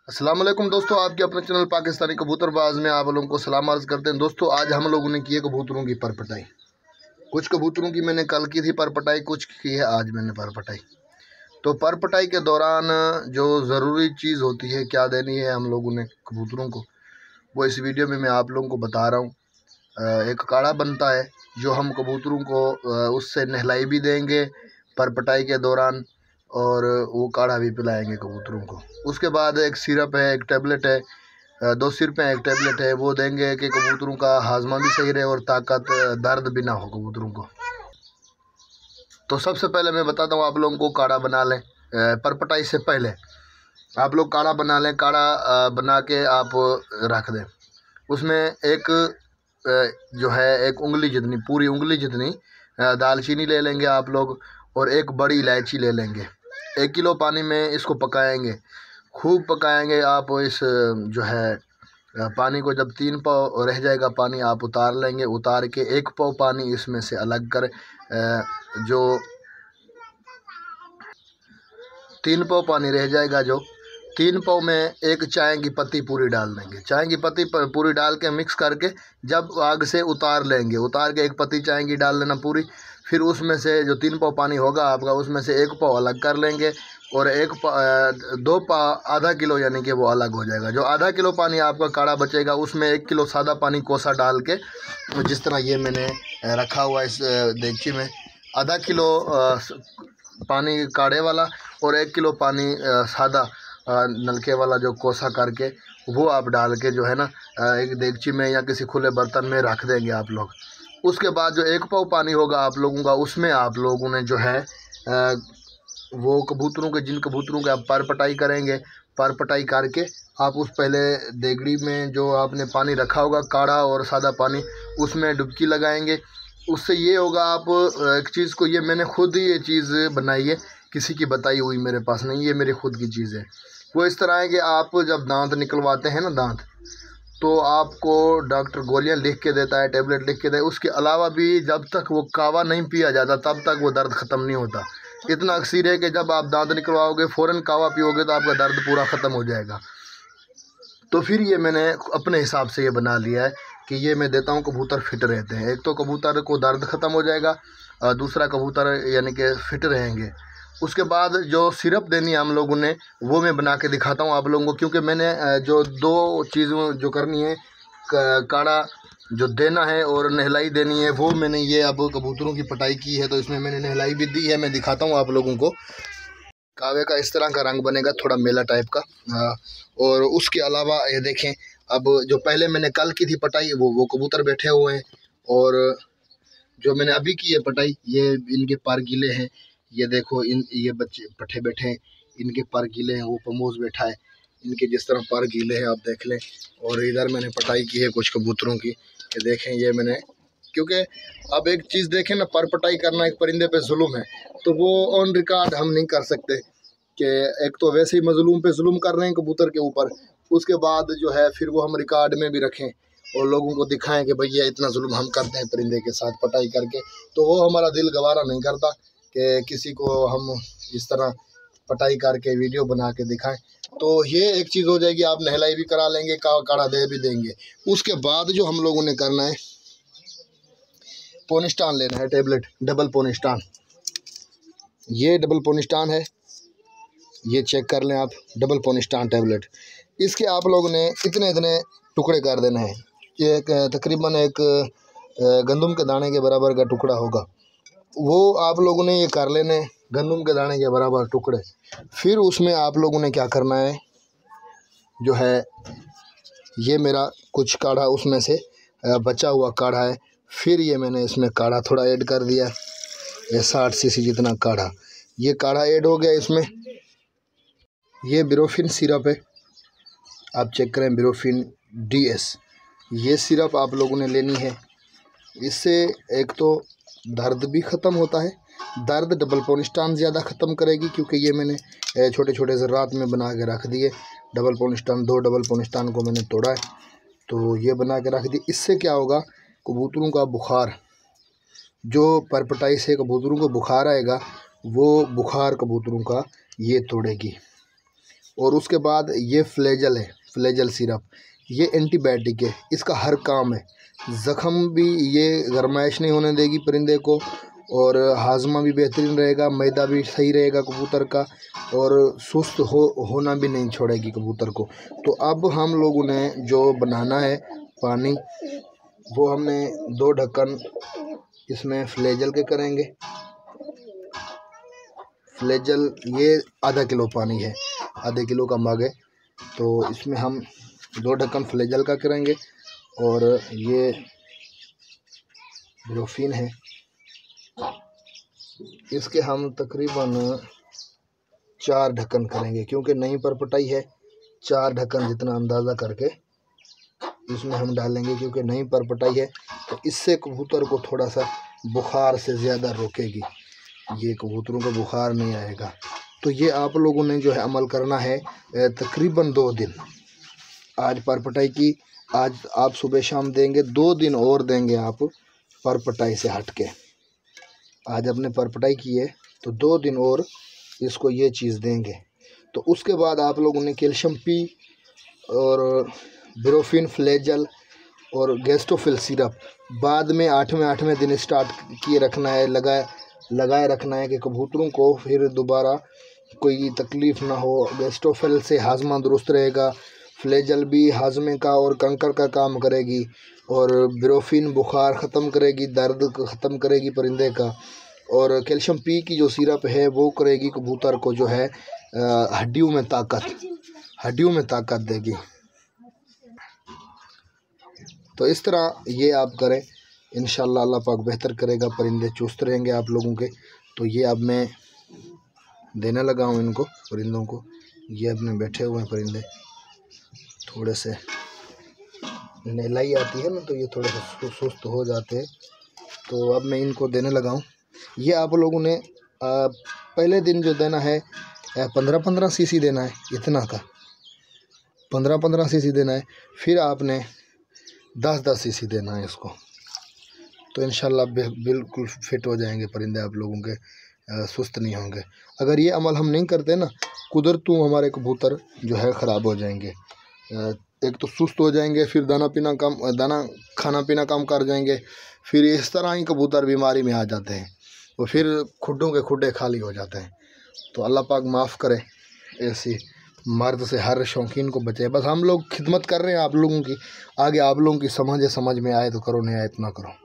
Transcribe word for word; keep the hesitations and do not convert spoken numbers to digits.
अस्सलाम वालेकुम दोस्तों, आपके अपने चैनल पाकिस्तानी कबूतरबाज में आप लोगों को सलाम अर्ज़ करते हैं। दोस्तों, आज हम लोगों ने की है कबूतरों की परपटाई। कुछ कबूतरों की मैंने कल की थी परपटाई, कुछ की है आज मैंने परपटाई। तो परपटाई के दौरान जो ज़रूरी चीज़ होती है, क्या देनी है हम लोगों ने कबूतरों को, वो इस वीडियो में मैं आप लोगों को बता रहा हूँ। एक काढ़ा बनता है जो हम कबूतरों को उससे नहलाई भी देंगे परपटाई के दौरान, और वो काढ़ा भी पिलाएंगे कबूतरों को। उसके बाद एक सिरप है, एक टैबलेट है, दो सिरप हैं, एक टैबलेट है, वो देंगे कि कबूतरों का हाजमा भी सही रहे और ताकत दर्द भी ना हो कबूतरों को। तो सबसे पहले मैं बताता हूँ आप लोगों को, काढ़ा बना लें परपटाई से पहले। आप लोग काढ़ा बना लें, काढ़ा बना के आप रख दें। उसमें एक जो है एक उंगली जितनी, पूरी उंगली जितनी दालचीनी ले लेंगे आप लोग, और एक बड़ी इलायची ले लेंगे। एक किलो पानी में इसको पकाएंगे, खूब पकाएंगे आप। इस जो है पानी को जब तीन पाव रह जाएगा पानी, आप उतार लेंगे। उतार के एक पाव पानी इसमें से अलग कर, जो तीन पाव पानी रह जाएगा, जो तीन पाव में एक चाय की पत्ती पूरी डाल देंगे। चाय की पत्ती पूरी डाल के मिक्स करके जब आग से उतार लेंगे, उतार के एक पत्ती चाय की डाल लेना पूरी। फिर उसमें से जो तीन पाव पानी होगा आपका, उसमें से एक पाव अलग कर लेंगे, और एक पा, दो पा आधा किलो यानी कि वो अलग हो जाएगा। जो आधा किलो पानी आपका काढ़ा बचेगा, उसमें एक किलो सादा पानी कोसा डाल के, जिस तरह ये मैंने रखा हुआ इस देगची में, आधा किलो पानी काढ़े वाला और एक किलो पानी सादा नलके वाला जो कोसा करके, वो आप डाल के जो है ना एक देगची में या किसी खुले बर्तन में रख देंगे आप लोग। उसके बाद जो एक पाव पानी होगा आप लोगों का, उसमें आप लोगों ने जो है आ, वो कबूतरों के, जिन कबूतरों के आप परपटाई करेंगे, परपटाई करके आप उस पहले देगड़ी में जो आपने पानी रखा होगा काढ़ा और सादा पानी, उसमें डुबकी लगाएंगे। उससे ये होगा, आप एक चीज़ को, ये मैंने खुद ही ये चीज़ बनाई है, किसी की बताई हुई मेरे पास नहीं, ये मेरी खुद की चीज़ है। वो इस तरह है कि आप जब दांत निकलवाते हैं ना दांत, तो आपको डॉक्टर गोलियां लिख के देता है, टैबलेट लिख के देता है। उसके अलावा भी जब तक वो कावा नहीं पिया जाता तब तक वो दर्द ख़त्म नहीं होता। इतना अक्सर है कि जब आप दांत निकलवाओगे फ़ौरन कावा पियोगे तो आपका दर्द पूरा ख़त्म हो जाएगा। तो फिर ये मैंने अपने हिसाब से ये बना लिया है कि ये मैं देता हूँ, कबूतर फिट रहते हैं। एक तो कबूतर को दर्द ख़त्म हो जाएगा, और दूसरा कबूतर यानी कि फिट रहेंगे। उसके बाद जो सिरप देनी है हम लोगों ने, वो मैं बना के दिखाता हूँ आप लोगों को, क्योंकि मैंने जो दो चीज़ों जो करनी है, काढ़ा जो देना है और नहलाई देनी है, वो मैंने ये अब कबूतरों की पटाई की है, तो इसमें मैंने नहलाई भी दी है। मैं दिखाता हूँ आप लोगों को। कावे का इस तरह का रंग बनेगा, थोड़ा मेला टाइप का। हाँ, और उसके अलावा ये देखें, अब जो पहले मैंने कल की थी पटाई, वो वो कबूतर बैठे हुए हैं, और जो मैंने अभी की है पटाई, ये इनके पर गीले हैं। ये देखो, इन ये बच्चे पट्ठे बैठे हैं, इनके पर गीले हैं। वो पमोज बैठा है, इनके जिस तरह पर गीले हैं आप देख लें। और इधर मैंने पटाई की है कुछ कबूतरों की, ये देखें। ये मैंने, क्योंकि अब एक चीज़ देखें ना, पर पटाई करना एक परिंदे पे जुल्म है, तो वो ऑन रिकॉर्ड हम नहीं कर सकते कि एक तो वैसे ही मजलूम पे जुल्म कर रहे हैं कबूतर के ऊपर, उसके बाद जो है फिर वो हम रिकॉर्ड में भी रखें और लोगों को दिखाएं कि भैया इतना जुल्म हम करते हैं परिंदे के साथ पटाई करके। तो वो हमारा दिल गवारा नहीं करता कि किसी को हम इस तरह पटाई करके वीडियो बना के दिखाएं। तो ये एक चीज़ हो जाएगी, आप नहलाई भी करा लेंगे, का काढ़ा दे भी देंगे। उसके बाद जो हम लोगों ने करना है, पोनिस्टान लेना है, टैबलेट, डबल पोनिस्टान। ये डबल पोनिस्टान है, ये चेक कर लें आप, डबल पोनिस्टान टैबलेट। इसके आप लोगों ने इतने इतने टुकड़े कर देने हैं। ये तकरीबन एक गंदम के दाने के बराबर का टुकड़ा होगा, वो आप लोगों ने ये कर लेने, गंदम के दाने के बराबर टुकड़े। फिर उसमें आप लोगों ने क्या करना है, जो है ये मेरा कुछ काढ़ा उसमें से बचा हुआ काढ़ा है। फिर ये मैंने इसमें काढ़ा थोड़ा ऐड कर दिया, ये साठ सी सी जितना काढ़ा, ये काढ़ा ऐड हो गया इसमें। ये बिरोफिन सिरप है, आप चेक करें, बिरोफिन डी एस, ये सिरप आप लोगों ने लेनी है। इससे एक तो दर्द भी ख़त्म होता है, दर्द डबल पोनिस्टान ज़्यादा ख़त्म करेगी, क्योंकि ये मैंने छोटे छोटे ज़र्रात में बना के रख दिए। डबल पोनिस्टान, दो डबल पोनिस्टान को मैंने तोड़ा है, तो ये बना के रख दी। इससे क्या होगा, कबूतरों का बुखार, जो परपटाई से कबूतरों को बुखार आएगा, वो बुखार कबूतरों का ये तोड़ेगी। और उसके बाद ये फ्लेजल है, फ्लेजल सिरप, ये एंटीबायोटिक है, इसका हर काम है। ज़ख़म भी ये गरमाइश नहीं होने देगी परिंदे को, और हाजमा भी बेहतरीन रहेगा, मैदा भी सही रहेगा कबूतर का, और सुस्त हो होना भी नहीं छोड़ेगी कबूतर को। तो अब हम लोगों ने जो बनाना है पानी, वो हमने दो ढक्कन इसमें फ्लेजल के करेंगे। फ्लेजल ये आधा किलो पानी है, आधे किलो का मग है, तो इसमें हम दो ढक्कन फ्लेजल का करेंगे। और ये ब्रोफिन है, इसके हम तकरीबन चार ढक्कन करेंगे, क्योंकि नई परपटाई है। चार ढक्कन जितना अंदाज़ा करके इसमें हम डालेंगे, क्योंकि नई परपटाई है, तो इससे कबूतर को थोड़ा सा बुखार से ज़्यादा रोकेगी, ये कबूतरों को बुखार नहीं आएगा। तो ये आप लोगों ने जो है अमल करना है तकरीबन दो दिन। आज परपटाई की, आज आप सुबह शाम देंगे, दो दिन और देंगे आप परपटाई से हट के। आज आपने परपटाई की है तो दो दिन और इसको ये चीज़ देंगे। तो उसके बाद आप लोगों ने कैल्शियम पी और ब्रोफिन, फ्लेजल और गैस्ट्रोफिल सिरप बाद में आठवें आठवें दिन स्टार्ट किए रखना है, लगाए लगाए रखना है कि कबूतरों को फिर दोबारा कोई तकलीफ़ ना हो। गैस्ट्रोफिल से हाजमा दुरुस्त रहेगा, फ्लेजल भी हाजमे का और कंकर का काम करेगी, और ब्रोफिन बुखार ख़त्म करेगी, दर्द ख़त्म करेगी परिंदे का, और कैल्शियम पी की जो सिरप है वो करेगी कबूतर को जो है हड्डियों में ताकत, हड्डियों में ताकत देगी। तो इस तरह ये आप करें, इंशाअल्लाह अल्लाह पाक बेहतर करेगा, परिंदे चुस्त रहेंगे आप लोगों के। तो ये अब मैं देने लगा हूँ इनको, परिंदों को। ये अब मैं बैठे हुए हैं परिंदे, थोड़े से नहलाई आती है ना, तो ये थोड़े से सुस्त हो जाते हैं। तो अब मैं इनको देने लगा हूँ। ये आप लोगों ने आ, पहले दिन जो देना है पंद्रह पंद्रह सीसी देना है, इतना का पंद्रह पंद्रह सीसी देना है। फिर आपने दस दस सीसी देना है इसको। तो इंशाल्लाह बिल्कुल फिट हो जाएंगे परिंदे आप लोगों के, आ, सुस्त नहीं होंगे। अगर ये अमल हम नहीं करते ना, कुदरतू हमारे कबूतर जो है ख़राब हो जाएंगे। आ, एक तो सुस्त हो जाएंगे, फिर दाना पीना कम दाना खाना पीना कम कर जाएंगे, फिर इस तरह ही कबूतर बीमारी में आ जाते हैं, और फिर खुड्डों के खुड्डे खाली हो जाते हैं। तो अल्लाह पाक माफ़ करे, ऐसी मर्द से हर शौकीन को बचाए। बस हम लोग खिदमत कर रहे हैं आप लोगों की, आगे आप लोगों की समझ है, समझ में आए तो करो, नहीं आए तो ना करो।